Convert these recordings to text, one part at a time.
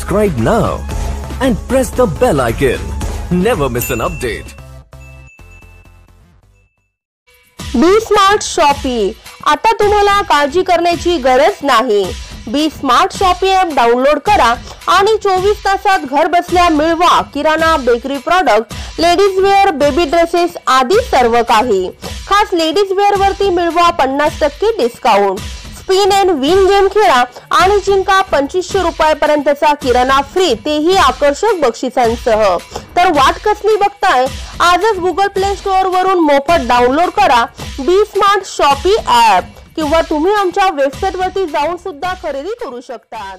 Subscribe now and press the bell icon. Never miss an update. Be smart shoppy, आता तुम्हाला काळजी करण्याची गरज नाही. Be smart shoppy app download करा आणि 24 तासात घर बसल्या मिळवा किराणा, bakery product, ladies wear, baby dresses आदी सर्व काही. खास लेडीज वेअर वरती मिळवा 50% discount. Spin and win game खेळा आणि जिंका 2500 रुपयापर्यंतचा किराणा फ्री, तेही आकर्षक बक्षिसांसह. तर वाट कसली बघताय, आजच गुगल प्ले स्टोअर वरून मोफत डाउनलोड करा बी स्मार्ट शॉपी ॲप, किंवा तुम्ही आमच्या वेबसाईट वरती जाऊन सुद्धा खरेदी करू शकता.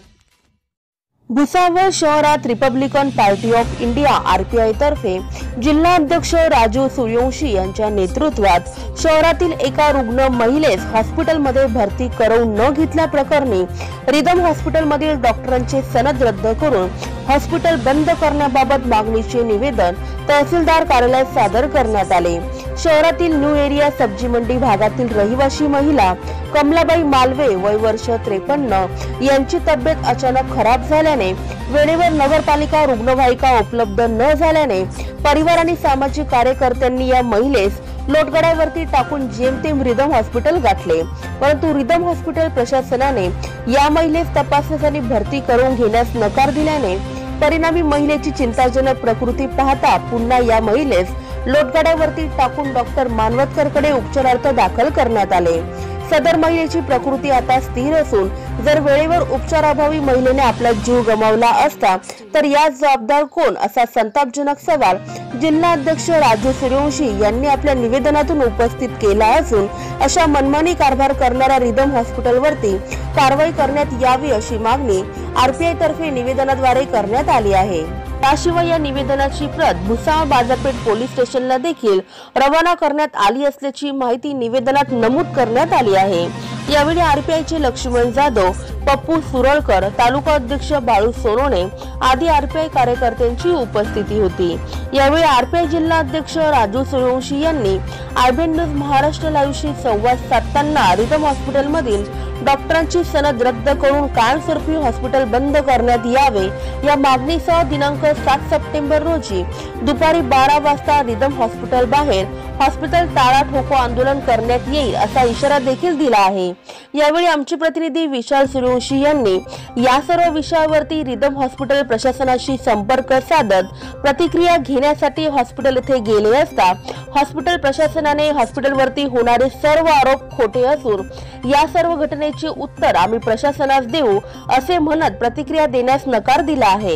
भुसावळ शहरात republican party of India RPI तर्फे जिल्हा अध्यक्ष राजू सूर्यवंशी यांच्या नेतृत्वात शहरातील एका रुग्ण महिलेस हॉस्पिटलमध्ये भरती करवून न घेतल्याप्रकरणी रिदम हॉस्पिटलमधील डॉक्टरांचे सनद रद्द करून हॉस्पिटल बंद करण्याबाबत मागणीचे निवेदन तहसीलदार कार्यालयात सादर करण्यात आले. शहरातील न्यू एरिया सब्जी मंडी भागातील रहिवासी महिला कमलाबाई मालवे, वय वर्ष 53, यांची तब्येत अचानक खराब झाल्याने वेळेवर नगरपालिका रुग्णवाहिका उपलब्ध न झाल्याने परिवार आणि सामाजिक कार्यकर्त्यांनी या महिलेस लोटगड्यावरती टाकून जेमतेम रिदम हॉस्पिटल गाठले. परंतु रिदम हॉस्पिटल प्रशासनाने या महिलेस तपासण्यासाठी भरती करून घेण्यास नकार दिल्याने परिणामी महिलेची चिंताजनक प्रकृती पाहता पुन्हा या महिलेस लोटगड्यावरती टाकून डॉक्टर मानवतकरकडे उपचारार्थ दाखल करण्यात आले. सदर महिलेची प्रकृती आता स्थिर असून जर वेळेवर उपचाराभावी महिलेने आपला जीव गमावला असता तर या जबाबदार कोण, असा संतापजनक सवाल जिल्हा अध्यक्ष राजू सूर्यवंशी यांनी आपल्या निवेदनातून उपस्थित केला असून अशा मनमानी कारभार करणाऱ्या रिदम हॉस्पिटलवरती कारवाई करण्यात यावी अशी मागणी RPI तर्फे निवेदनाद्वारे करण्यात आली आहे. त्याशिवाय या निवेदनाची प्रत भुसावळ बाजारपेठ पोलीस स्टेशनला देखील रवाना करण्यात आली असल्याची माहिती निवेदनात नमूद करण्यात आली आहे. यावेळी RPIचे लक्ष्मण जाधव, पप्पू सुरळकर, तालुका अध्यक्ष बाळू सोनोने आदी RPI कार्यकर्त्यांची उपस्थिती होती. यावेळी RPI जिल्हा अध्यक्ष राजू सूर्यवंशी यांनी IBN न्यूज महाराष्ट्र लाईव्हशी संवाद साधताना रिदम हॉस्पिटलमधील डॉक्टरांची सनद रद्द करून कायमस्वरूपी हॉस्पिटल बंद करण्यात यावे या मागणीसह दिनांक 7 सप्टेंबर रोजी दुपारी 12 वाजता रिदम हॉस्पिटल बाहेर हॉस्पिटल टाळा ठोको आंदोलन करण्यात येईल असा इशारा देखील दिला आहे. यावेळी आमचे प्रतिनिधी विशाल सूर्यवंशी यांनी या सर्व विषयावरती रिदम हॉस्पिटल प्रशासनाशी संपर्क साधत प्रतिक्रिया घेण्यासाठी हॉस्पिटल येथे गेले असता हॉस्पिटल प्रशासनाने हॉस्पिटलवरती होणारे सर्व आरोप खोटे असून या सर्व घटनेचे उत्तर आम्ही प्रशासनास देऊ असे म्हणत प्रतिक्रिया देण्यास नकार दिला आहे.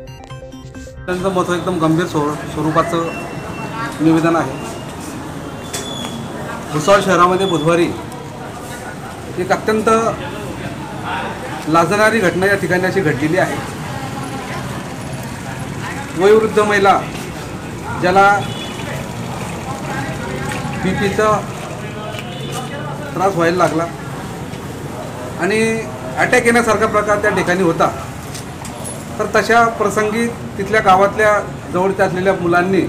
एकदम गंभीर स्वरूपाचं निवेदन आहे. भुसावळ शहरामध्ये बुधवारी एक अत्यंत लाजणारी घटना या ठिकाणी अशी घडलेली आहे. वयोवृद्ध महिला ज्याला BPचा त्रास व्हायला लागला आणि अटॅक येण्यासारखा प्रकार त्या ठिकाणी होता. तर तशा प्रसंगी तिथल्या गावातल्या जवळच्या असलेल्या मुलांनी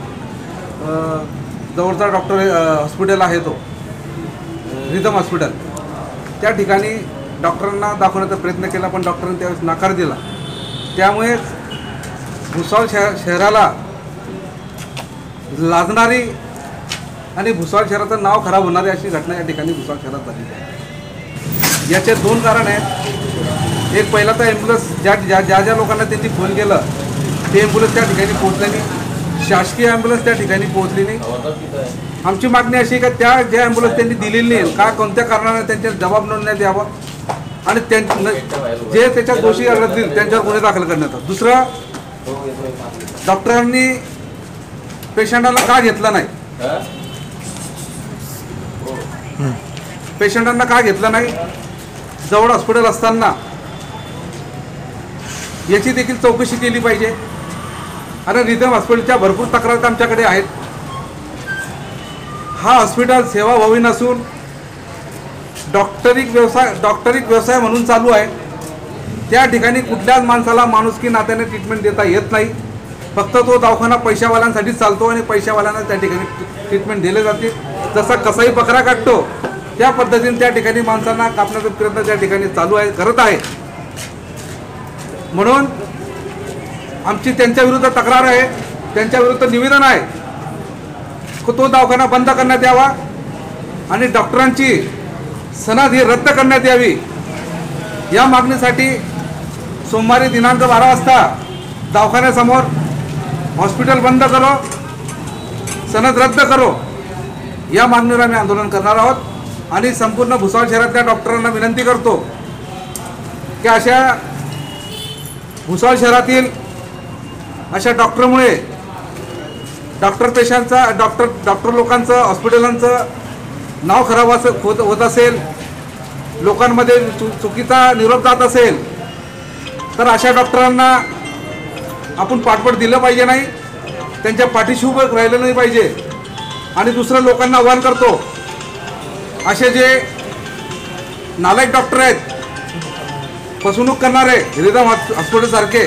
जवळचा डॉक्टर हॉस्पिटल आहे तो रिदम हॉस्पिटल, त्या ठिकाणी डॉक्टरांना दाखवण्याचा प्रयत्न केला, पण डॉक्टरांनी त्यावेळेस नकार दिला. त्यामुळे भुसावळ शहराला लाजणारी आणि भुसावळ शहराचं नाव खराब होणारी अशी घटना या ठिकाणी भुसावळ शहरात झाली आहे. याचे दोन कारण आहेत. एक, पहिला तर ॲम्ब्युलन्स ज्या लोकांना त्यांनी फोन केलं ते ॲम्ब्युलन्स त्या ठिकाणी पोहोचले नाही. शासकीय ॲम्ब्युलन्स त्या ठिकाणी पोहोचली नाही. आमची मागणी अशी आहे का ज्या ॲम्ब्युलन्स त्यांनी दिलेली नाही का कोणत्या कारणाने त्यांच्या जबाब नोंदण्यात यावा आणि जे त्याच्या दोषी आढळतील त्यांच्यावर गुन्हे दाखल करण्यात यावा. दुसरं, डॉक्टरांनी पेशंटांना का घेतलं नाही, पेशंटांना का घेतलं नाही, जवळ हॉस्पिटल असताना याची देखील चौकशी केली पाहिजे. आणि रिदम हॉस्पिटलच्या भरपूर तक्रारी आमच्याकडे आहेत. हा हॉस्पिटल सेवाभावी नसून डॉक्टरिक व्यवसाय म्हणून चालू आहे. त्या ठिकाणी कुठल्याच माणसाला माणुसकी नात्याने ट्रीटमेंट देता येत नाही. फक्त तो दवाखाना पैशावाल्यांसाठी चालतो आणि पैशावाल्यांना त्या ठिकाणी ट्रीटमेंट दिले जाते. जसा कसाई बकरा काटतो त्या पद्धतीने त्या ठिकाणी माणसांना कापण्याचा प्रयत्न त्या ठिकाणी चालू आहे, करत आहे. म्हणून आमची त्यांच्या विरुद्ध तक्रार आहे, त्यांच्या विरुद्ध निवेदन आहे. तो दवाखाना बंद करण्यात यावा आणि डॉक्टरांची सनद ही रद्द करण्यात यावी. या मागणीसाठी सोमवारी दिनांक 12 वाजता दवाखान्यासमोर हॉस्पिटल बंद करो, सनद रद्द करो या मागणीवर आम्ही आंदोलन करणार आहोत. आणि संपूर्ण भुसावळ शहरातल्या डॉक्टरांना विनंती करतो की अशा भुसावळ शहरातील अशा डॉक्टरमुळे डॉक्टर लोकांचं, हॉस्पिटलांचं नाव खराब होत असेल, लोकांमध्ये चुकीचा निरोप जात असेल तर अशा डॉक्टरांना आपण पाठबळ दिलं पाहिजे नाही, त्यांच्या पाठीशी उभं राहिलं नाही पाहिजे. आणि दुसरं लोकांना आवाहन करतो, असे जे नालायक डॉक्टर आहेत, फसवणूक करणारे रिदम हॉस्पिटल सारखे,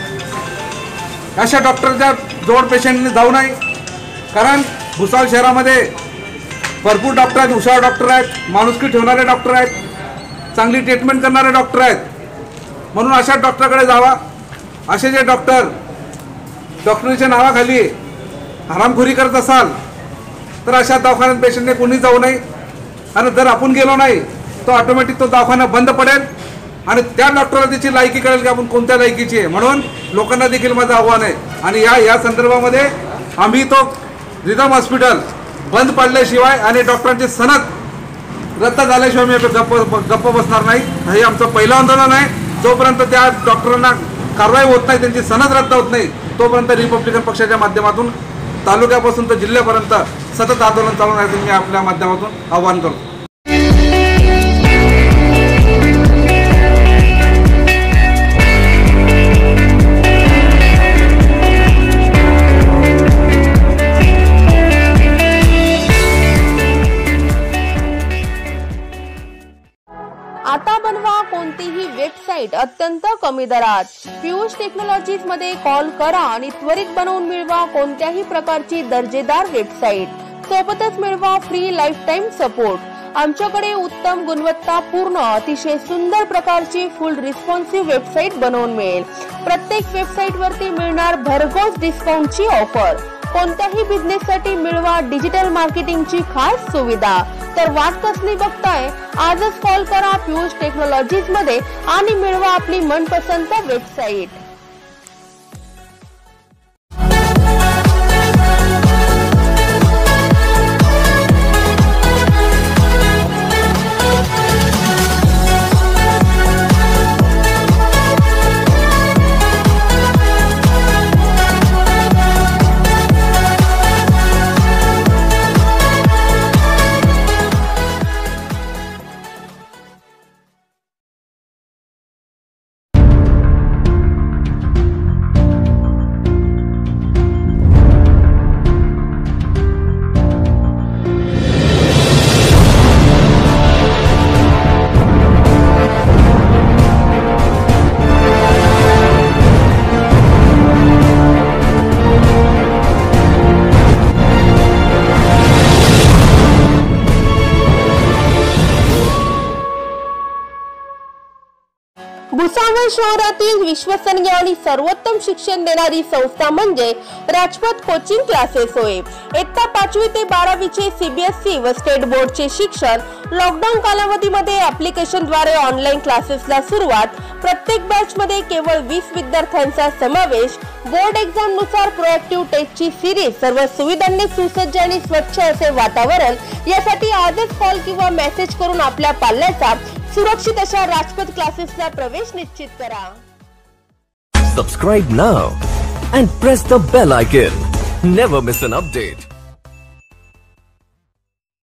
अशा डॉक्टरच्या जवळ पेशंटने जाऊ नये. कारण भुसावळ शहरामध्ये भरपूर डॉक्टर आहेत, हुशार डॉक्टर आहेत, माणुसकी ठेवणारे डॉक्टर आहेत, चांगली ट्रीटमेंट करणारे डॉक्टर आहेत. म्हणून अशा डॉक्टरकडे जावा. असे जे डॉक्टरीच्या नावाखाली हरामखोरी करत असाल तर अशा दवाखान्यात पेशंटने कोणी जाऊ नये. आणि जर आपण गेलो नाही तर ऑटोमॅटिक तो दवाखाना बंद पडेल आणि त्या डॉक्टरला त्याची लायकी कळेल की आपण कोणत्या लायकीची आहे. म्हणून लोकांना देखील माझं आव्हान आहे. आणि या संदर्भामध्ये आम्ही तो रिदम हॉस्पिटल बंद पडल्याशिवाय आणि डॉक्टरांची सनद रद्द झाल्याशिवाय मी गप्प बसणार नाही. हे आमचं पहिलं आंदोलन आहे. जोपर्यंत त्या डॉक्टरांना कारवाई होत नाही, त्यांची सनद रद्द होत नाही, तोपर्यंत रिपब्लिकन पक्षाच्या माध्यमातून तालुक्यापासून तर जिल्ह्यापर्यंत सतत आंदोलन चालू राहण्याचं मी आपल्या माध्यमातून आवाहन करतो. आता बनवा कोणतीही वेबसाईट अत्यंत कमी दरात. पियुष टेक्नॉलॉजीज मध्ये कॉल करा आणि त्वरित बनवून मिळवा कोणत्याही प्रकारची दर्जेदार वेबसाईट. सोबतच मिळवा फ्री लाईफ टाइम सपोर्ट. आमच्याकडे उत्तम गुणवत्तापूर्ण अतिशय सुंदर प्रकारची फुल रिस्पॉन्सिव्ह वेबसाईट बनवून मिळेल. प्रत्येक वेबसाईट वरती मिळणार भरघोस डिस्काउंटची ऑफर. कोणत्याही बिझनेस साठी मिळवा डिजिटल मार्केटिंगची खास सुविधा. तर वाट कसली बघताय, आजच कॉल करा पियुष टेक्नॉलॉजीज मध्ये आणि मिळवा आपली मनपसंत वेबसाईट. भुसावळ शहरातील विश्वसनीय आणि सर्वोत्तम शिक्षण देणारी संस्था म्हणजे राजपथ कोचिंग क्लासेस होय. इयत्ता 5वी ते 12वीचे CBSE व स्टेट बोर्डचे शिक्षण लॉकडाऊन कालावधीमध्ये ऍप्लिकेशन द्वारे ऑनलाईन क्लासेसला सुरुवात. प्रत्येक बॅच मध्ये केवळ 20 विद्यार्थ्यांचा समावेश. बोर्ड एक्झाम नुसार प्रोएक्टिव्ह टेस्टची सिरीज. सर्व सुविधांनी सुसज्ज आणि स्वच्छ असे वातावरण. यासाठी आजच कॉल किंवा मेसेज करून आपल्या पाल्याचा सुरक्षित अशा राजपथ क्लासेसला प्रवेश निश्चित करा. Subscribe now and press the bell icon. Never miss an update.